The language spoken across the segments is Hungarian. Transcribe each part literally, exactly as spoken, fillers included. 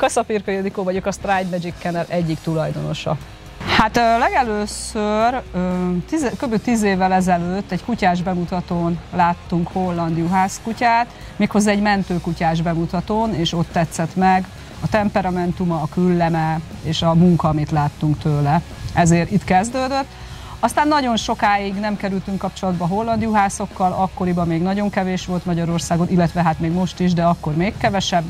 Kassa Pirko vagyok, a Stride Magic Kennel egyik tulajdonosa. Hát legelőször kb. tíz évvel ezelőtt egy kutyás bemutatón láttunk holland juhász kutyát, méghozzá egy mentőkutyás bemutatón, és ott tetszett meg a temperamentuma, a külleme és a munka, amit láttunk tőle. Ezért itt kezdődött. Aztán nagyon sokáig nem kerültünk kapcsolatba holland juhászokkal, akkoriban még nagyon kevés volt Magyarországon, illetve hát még most is, de akkor még kevesebb.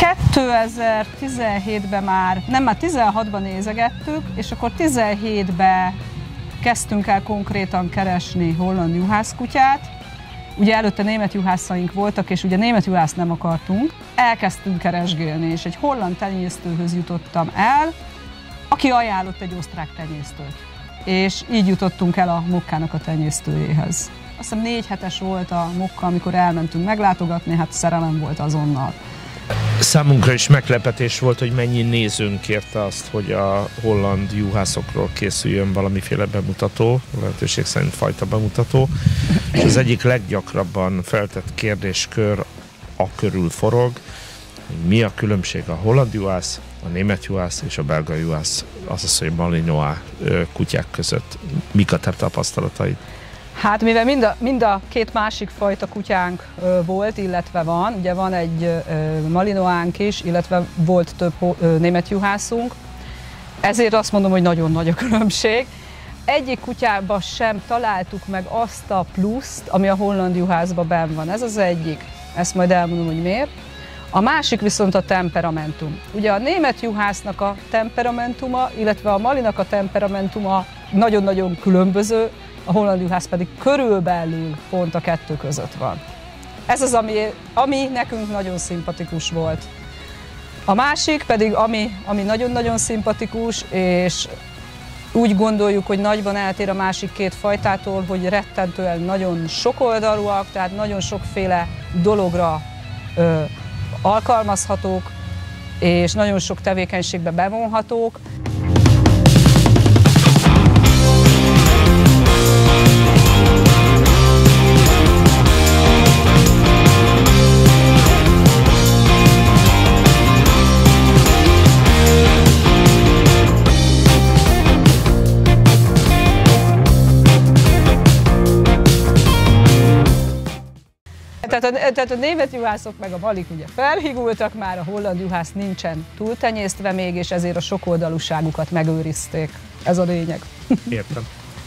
kétezer-tizenhétben már, nem már tizenhatban nézegettük, és akkor tizenhétben kezdtünk el konkrétan keresni holland juhászkutyát. Ugye előtte német juhászaink voltak, és ugye német juhászt nem akartunk. Elkezdtünk keresgélni, és egy holland tenyésztőhöz jutottam el, aki ajánlott egy osztrák tenyésztőt. És így jutottunk el a Mokkának a tenyésztőjéhez. Azt hiszem négy hetes volt a Mokka, amikor elmentünk meglátogatni, hát szerelem volt azonnal. Számunkra is meglepetés volt, hogy mennyi nézőnk kérte azt, hogy a holland juhászokról készüljön valamiféle bemutató, lehetőség szerint fajta bemutató. És az egyik leggyakrabban feltett kérdéskör a körül forog, hogy mi a különbség a holland juhász, a német juhász és a belga juhász, azaz, hogy Malinois kutyák között. Mik a te tapasztalataid? Hát mivel mind a, mind a két másik fajta kutyánk ö, volt, illetve van, ugye van egy ö, Malinoisnk is, illetve volt több ö, német juhászunk, ezért azt mondom, hogy nagyon nagy a különbség. Egyik kutyában sem találtuk meg azt a pluszt, ami a holland juhászban benn van. Ez az egyik, ezt majd elmondom, hogy miért. A másik viszont a temperamentum. Ugye a német juhásznak a temperamentuma, illetve a Malinak a temperamentuma nagyon-nagyon különböző, a holland juhász pedig körülbelül pont a kettő között van. Ez az, ami, ami nekünk nagyon szimpatikus volt. A másik pedig, ami, ami nagyon-nagyon szimpatikus, és úgy gondoljuk, hogy nagyban eltér a másik két fajtától, hogy rettentően nagyon sokoldalúak, tehát nagyon sokféle dologra ö, alkalmazhatók, és nagyon sok tevékenységbe bevonhatók. Tehát a, tehát a német juhászok meg a malik ugye felhigultak, már a holland juhász nincsen túltenyésztve még, és ezért a sokoldalúságukat megőrizték. Ez a lényeg. Értem.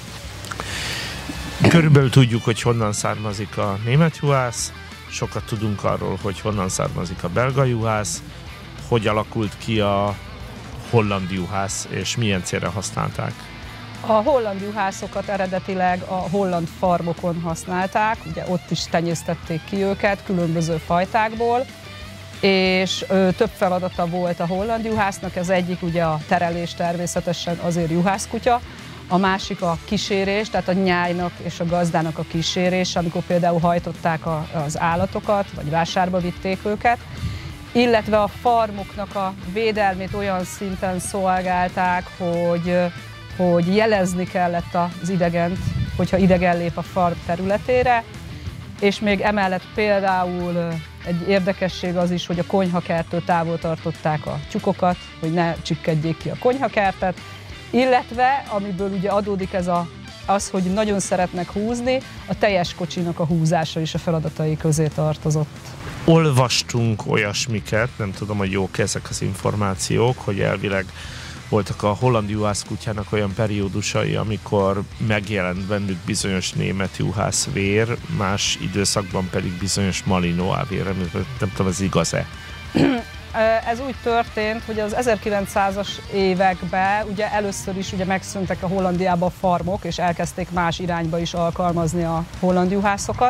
Körülbelül tudjuk, hogy honnan származik a német juhász, sokat tudunk arról, hogy honnan származik a belga juhász, hogy alakult ki a holland juhász, és milyen célra használták. A holland juhászokat eredetileg a holland farmokon használták, ugye ott is tenyésztették ki őket különböző fajtákból, és ö, több feladata volt a holland juhásznak, ez egyik ugye a terelés, természetesen azért juhászkutya, a másik a kísérés, tehát a nyájnak és a gazdának a kísérés, amikor például hajtották a, az állatokat, vagy vásárba vitték őket, illetve a farmoknak a védelmét olyan szinten szolgálták, hogy hogy jelezni kellett az idegent, hogyha idegen lép a farm területére, és még emellett például egy érdekesség az is, hogy a konyhakerttől távol tartották a tyúkokat, hogy ne csikkedjék ki a konyhakertet, illetve amiből ugye adódik ez a, az, hogy nagyon szeretnek húzni, a teljes kocsinak a húzása is a feladatai közé tartozott. Olvastunk olyasmiket, nem tudom, hogy jók ezek az információk, hogy elvileg voltak a holland juhász kutyának olyan periódusai, amikor megjelent bennük bizonyos német juhász vér, más időszakban pedig bizonyos Malinois vér, nem tudom, ez igaz-e? Ez úgy történt, hogy az ezerkilencszázas években ugye először is ugye megszűntek a Hollandiában a farmok, és elkezdték más irányba is alkalmazni a holland juhászokat.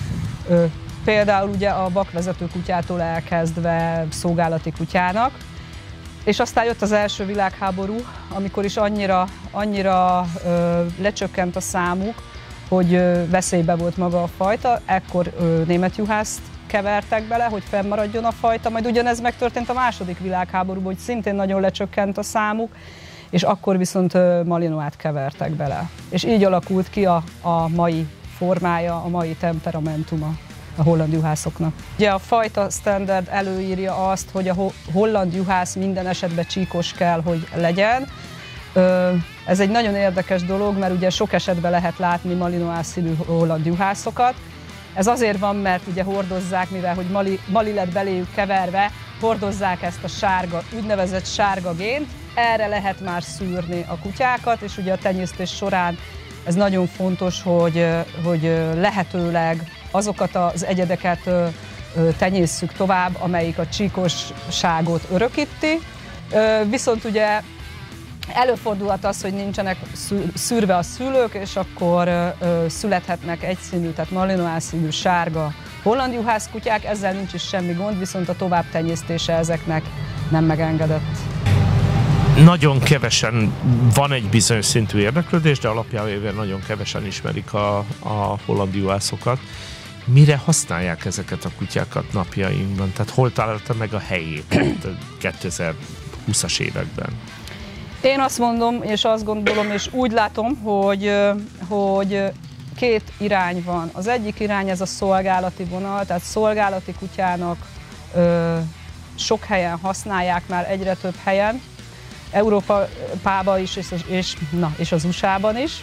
Például ugye a vakvezető kutyától elkezdve szolgálati kutyának. És aztán jött az első világháború, amikor is annyira, annyira ö, lecsökkent a számuk, hogy ö, veszélybe volt maga a fajta, ekkor ö, német juhászt kevertek bele, hogy fennmaradjon a fajta, majd ugyanez megtörtént a második világháborúban, hogy szintén nagyon lecsökkent a számuk, és akkor viszont ö, Malinoist kevertek bele. És így alakult ki a, a mai formája, a mai temperamentuma a holland juhászoknak. Ugye a fajta standard előírja azt, hogy a holland juhász minden esetben csíkos kell, hogy legyen. Ez egy nagyon érdekes dolog, mert ugye sok esetben lehet látni malinois színű holland juhászokat. Ez azért van, mert ugye hordozzák, mivel hogy mali, mali lett beléjük keverve, hordozzák ezt a sárga, úgynevezett sárga gént. Erre lehet már szűrni a kutyákat, és ugye a tenyésztés során ez nagyon fontos, hogy, hogy lehetőleg azokat az egyedeket tenyésszük tovább, amelyik a csíkosságot örökíti. Viszont ugye előfordulhat az, hogy nincsenek szűrve a szülők, és akkor születhetnek egyszínű, tehát malinois színű sárga holland juhász kutyák, ezzel nincs is semmi gond, viszont a továbbtenyésztése ezeknek nem megengedett. Nagyon kevesen, van egy bizonyos szintű érdeklődés, de alapjában nagyon kevesen ismerik a, a holland juhászokat. Mire használják ezeket a kutyákat napjainkban? Tehát hol találta meg a helyét kétezer-húszas években? Én azt mondom, és azt gondolom, és úgy látom, hogy, hogy két irány van. Az egyik irány ez a szolgálati vonal, tehát szolgálati kutyának ö, sok helyen használják már, egyre több helyen, Európában is, és, és, na, és az u es á-ban is.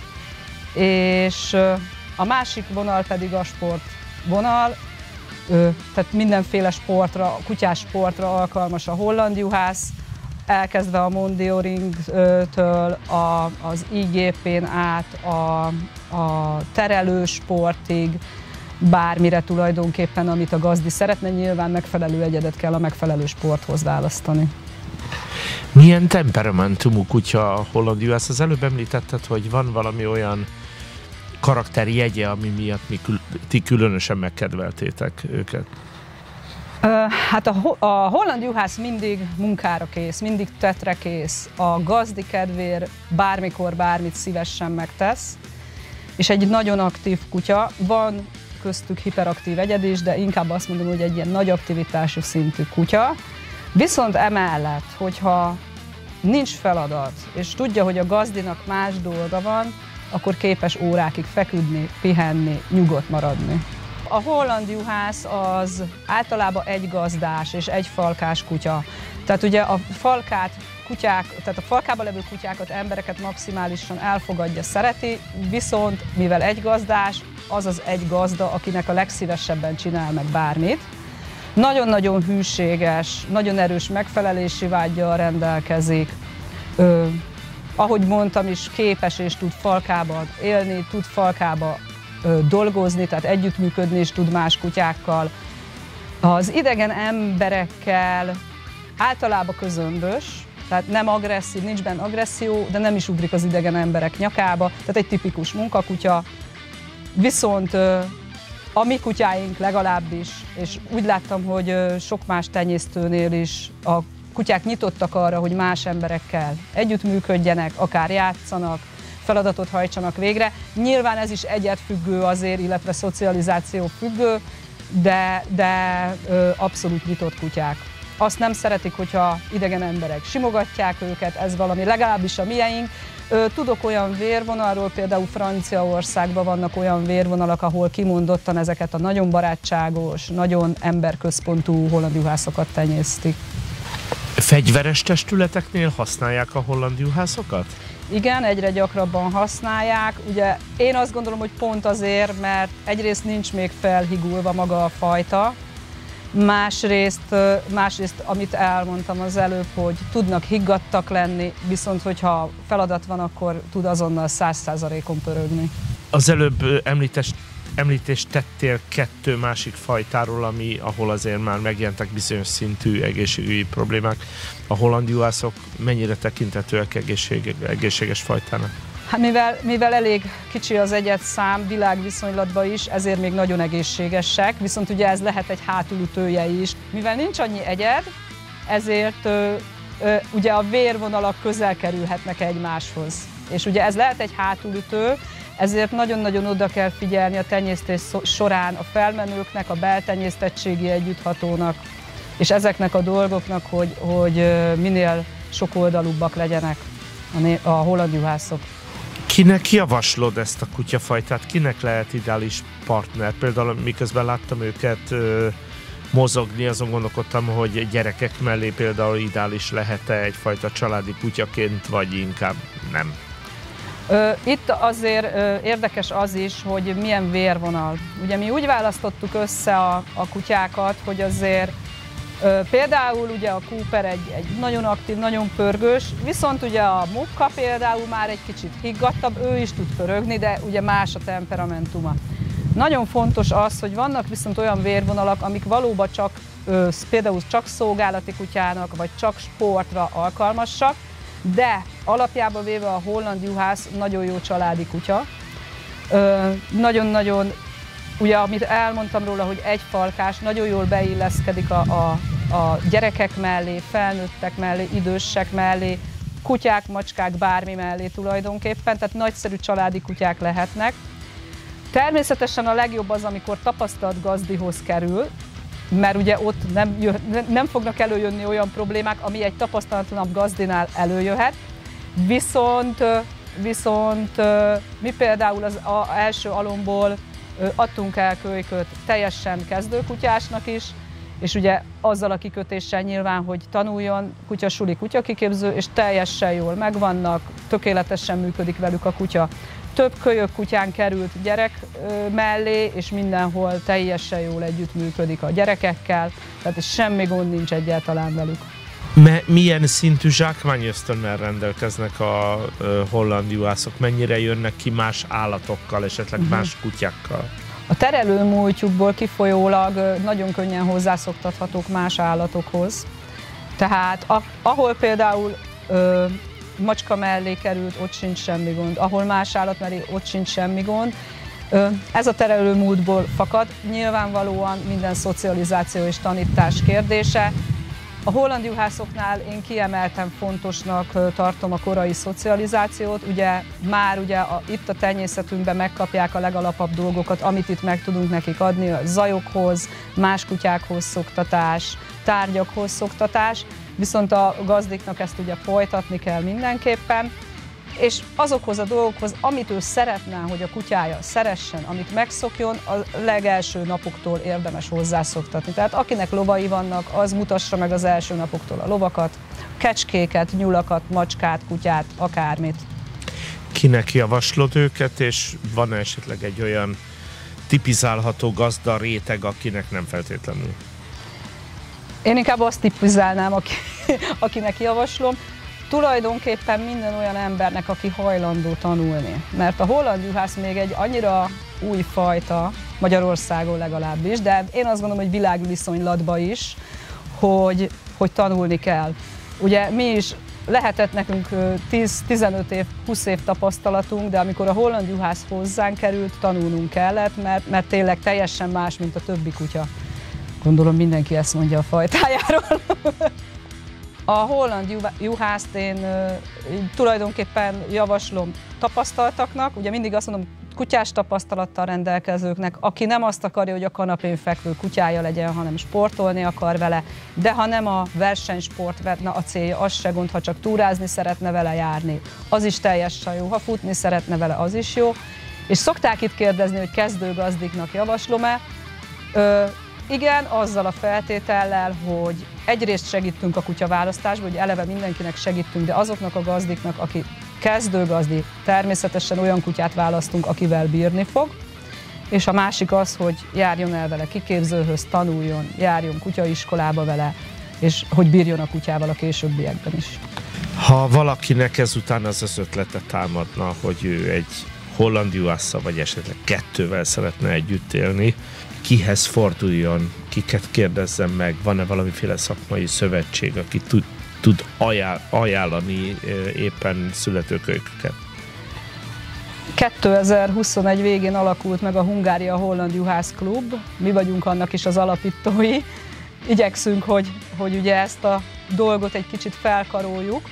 És a másik vonal pedig a sport vonal, ö, tehát mindenféle sportra, kutyás sportra alkalmas a holland juhász, elkezdve a Mondioring-től a, az i gé pén át a, a terelősportig, bármire tulajdonképpen, amit a gazdi szeretne, nyilván megfelelő egyedet kell a megfelelő sporthoz választani. Milyen temperamentumú kutya a holland juhász? Az előbb említetted, hogy van valami olyan karakterjegye, ami miatt mi kül- ti különösen megkedveltétek őket. Hát a, a holland juhász mindig munkára kész, mindig tetre kész, a gazdi kedvéért bármikor bármit szívesen megtesz, és egy nagyon aktív kutya, van köztük hiperaktív egyed is, de inkább azt mondom, hogy egy ilyen nagy aktivitású szintű kutya. Viszont emellett, hogyha nincs feladat, és tudja, hogy a gazdinak más dolga van, akkor képes órákig feküdni, pihenni, nyugodt maradni. A holland juhász az általában egy gazdás és egy falkás kutya. Tehát ugye a falkát kutyák, tehát a falkában levő kutyákat, embereket maximálisan elfogadja, szereti, viszont mivel egy gazdás, az az egy gazda, akinek a legszívesebben csinál meg bármit. Nagyon-nagyon hűséges, nagyon erős megfelelési vággyal rendelkezik. Ö, ahogy mondtam is, képes és tud falkában élni, tud falkába ö, dolgozni, tehát együttműködni is tud más kutyákkal. Az idegen emberekkel általában közömbös, tehát nem agresszív, nincs benne agresszió, de nem is ugrik az idegen emberek nyakába, tehát egy tipikus munkakutya. Viszont ö, a mi kutyáink legalábbis, és úgy láttam, hogy sok más tenyésztőnél is a kutyák nyitottak arra, hogy más emberekkel együttműködjenek, akár játszanak, feladatot hajtsanak végre. Nyilván ez is egyedfüggő azért, illetve szocializáció függő, de, de ö, abszolút nyitott kutyák. Azt nem szeretik, hogyha idegen emberek simogatják őket, ez valami, legalábbis a mieink. Tudok olyan vérvonalról, például Franciaországban vannak olyan vérvonalak, ahol kimondottan ezeket a nagyon barátságos, nagyon emberközpontú holland juhászokat tenyésztik. Fegyveres testületeknél használják a holland juhászokat? Igen, egyre gyakrabban használják. Ugye én azt gondolom, hogy pont azért, mert egyrészt nincs még felhigulva maga a fajta, Másrészt, másrészt, amit elmondtam az előbb, hogy tudnak higgadtak lenni, viszont hogyha feladat van, akkor tud azonnal száz százalékon pörögni. Az előbb említés, említést tettél kettő másik fajtáról, ami, ahol azért már megjelentek bizonyos szintű egészségügyi problémák. A holland juhászok mennyire tekintetőek egészség, egészséges fajtának? Hát mivel, mivel elég kicsi az egyedszám világviszonylatban is, ezért még nagyon egészségesek, viszont ugye ez lehet egy hátulütője is. Mivel nincs annyi egyed, ezért ö, ö, ugye a vérvonalak közel kerülhetnek egymáshoz. És ugye ez lehet egy hátulütő, ezért nagyon-nagyon oda kell figyelni a tenyésztés során a felmenőknek, a beltenyésztettségi együtthatónak, és ezeknek a dolgoknak, hogy, hogy minél sokoldalúbbak legyenek a, a holland juhászok. Kinek javaslod ezt a kutyafajtát? Kinek lehet ideális partner. Például miközben láttam őket ö, mozogni, azon gondolkodtam, hogy gyerekek mellé például ideális lehet-e egyfajta családi kutyaként, vagy inkább nem. Itt azért érdekes az is, hogy milyen vérvonal. Ugye mi úgy választottuk össze a, a kutyákat, hogy azért például ugye a Cooper egy, egy nagyon aktív, nagyon pörgős, viszont ugye a Mukka például már egy kicsit higgadtabb, ő is tud pörögni, de ugye más a temperamentuma. Nagyon fontos az, hogy vannak viszont olyan vérvonalak, amik valóban csak, például csak szolgálati kutyának, vagy csak sportra alkalmasak, de alapjában véve a holland juhász nagyon jó családi kutya. Nagyon-nagyon, ugye amit elmondtam róla, hogy egy falkás, nagyon jól beilleszkedik a, a, a gyerekek mellé, felnőttek mellé, idősek mellé, kutyák, macskák, bármi mellé tulajdonképpen, tehát nagyszerű családi kutyák lehetnek. Természetesen a legjobb az, amikor tapasztalt gazdihoz kerül, mert ugye ott nem, jö, nem fognak előjönni olyan problémák, ami egy tapasztalatlanabb gazdinál előjöhet. Viszont, viszont mi például az a, első alomból adtunk el kölyköt teljesen kezdőkutyásnak is, és ugye azzal a kikötéssel nyilván, hogy tanuljon kutyasuli, kutyakiképző, és teljesen jól megvannak, tökéletesen működik velük a kutya. Több kölyök kutyán került gyerek mellé, és mindenhol teljesen jól együttműködik a gyerekekkel, tehát semmi gond nincs egyáltalán velük. Me, milyen szintű zsákmányösztönnel rendelkeznek a uh, holland juhászok? Mennyire jönnek ki más állatokkal, esetleg uh-huh. más kutyákkal? A terelő múltjukból kifolyólag nagyon könnyen hozzászoktathatók más állatokhoz. Tehát a, ahol például ö, macska mellé került, ott sincs semmi gond. Ahol más állat mellé, ott sincs semmi gond. Ö, ez a terelő múltból fakad. Nyilvánvalóan minden szocializáció és tanítás kérdése. A holland juhászoknál én kiemelten fontosnak tartom a korai szocializációt. Ugye már ugye a, itt a tenyészetünkben megkapják a legalapabb dolgokat, amit itt meg tudunk nekik adni, a zajokhoz, más kutyákhoz szoktatás, tárgyakhoz szoktatás, viszont a gazdiknak ezt ugye folytatni kell mindenképpen. És azokhoz a dolgokhoz, amit ő szeretne, hogy a kutyája szeressen, amit megszokjon, a legelső napoktól érdemes hozzászoktatni. Tehát akinek lovai vannak, az mutassa meg az első napoktól a lovakat, kecskéket, nyulakat, macskát, kutyát, akármit. Kinek javaslod őket, és van esetleg egy olyan tipizálható gazda réteg, akinek nem feltétlenül? Én inkább azt tipizálnám, aki, akinek javaslom. Tulajdonképpen minden olyan embernek, aki hajlandó tanulni. Mert a holland juhász még egy annyira új fajta, Magyarországon legalábbis, de én azt gondolom, hogy világviszonylatban is, hogy, hogy tanulni kell. Ugye mi is lehetett nekünk tíz-tizenöt év, húsz év tapasztalatunk, de amikor a holland juhász hozzánk került, tanulnunk kellett, mert, mert tényleg teljesen más, mint a többi kutya. Gondolom mindenki ezt mondja a fajtájáról. A holland juhászt én uh, tulajdonképpen javaslom tapasztaltaknak, ugye mindig azt mondom, kutyás tapasztalattal rendelkezőknek, aki nem azt akarja, hogy a kanapén fekvő kutyája legyen, hanem sportolni akar vele, de ha nem a versenysport vetne a célja, az se gond, ha csak túrázni szeretne vele járni, az is teljesen jó, ha futni szeretne vele, az is jó. És szokták itt kérdezni, hogy kezdőgazdiknak javaslom-e. Igen, azzal a feltétellel, hogy egyrészt segítünk a kutyaválasztásban, hogy eleve mindenkinek segítünk, de azoknak a gazdiknak, aki kezdőgazdi, természetesen olyan kutyát választunk, akivel bírni fog, és a másik az, hogy járjon el vele kiképzőhöz, tanuljon, járjon kutyaiskolába vele, és hogy bírjon a kutyával a későbbiekben is. Ha valakinek ezután az az ötlete támadna, hogy ő egy holland juhásszal, vagy esetleg kettővel szeretne együtt élni, kihez forduljon, kiket kérdezzem meg, van-e valamiféle szakmai szövetség, aki tud, tud ajánl, ajánlani éppen születőkölyköket? kétezer-huszonegy végén alakult meg a Hungária Holland Juhász Klub, mi vagyunk annak is az alapítói. Igyekszünk, hogy, hogy ugye ezt a dolgot egy kicsit felkaroljuk.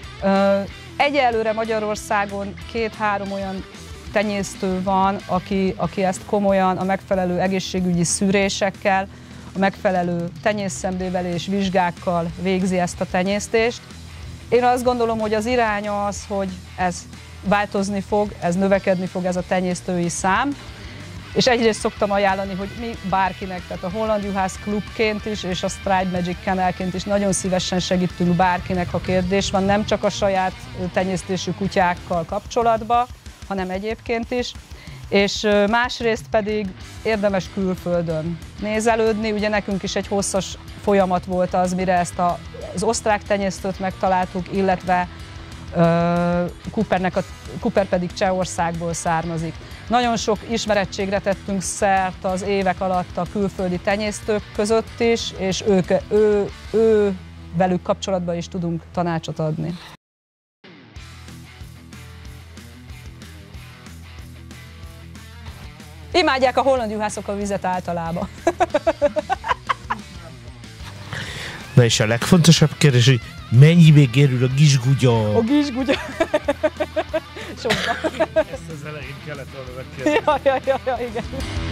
Egyelőre Magyarországon két-három olyan tenyésztő van, aki, aki ezt komolyan a megfelelő egészségügyi szűrésekkel, a megfelelő tenyészszemlévelés vizsgákkal végzi ezt a tenyésztést. Én azt gondolom, hogy az irány az, hogy ez változni fog, ez növekedni fog, ez a tenyésztői szám. És egyrészt szoktam ajánlani, hogy mi bárkinek, tehát a Holland Juhász Klubként is, és a Stride Magic Kennelként is nagyon szívesen segítünk bárkinek, ha kérdés van, nem csak a saját tenyésztésű kutyákkal kapcsolatban, hanem egyébként is. És másrészt pedig érdemes külföldön nézelődni, ugye nekünk is egy hosszas folyamat volt az, mire ezt a, az osztrák tenyésztőt megtaláltuk, illetve uh, Coopernek a, Cooper pedig Csehországból származik. Nagyon sok ismerettségre tettünk szert az évek alatt a külföldi tenyésztők között is, és ők, ő, ő velük kapcsolatban is tudunk tanácsot adni. Imádják a holland juhászok a vizet általában. Na és a legfontosabb kérdés, hogy mennyibe kerül a gizsgugya? A gizsgugya. Sokban. Ezt az elején kellett volna megkérdezni. Ja, ja, ja, ja, igen.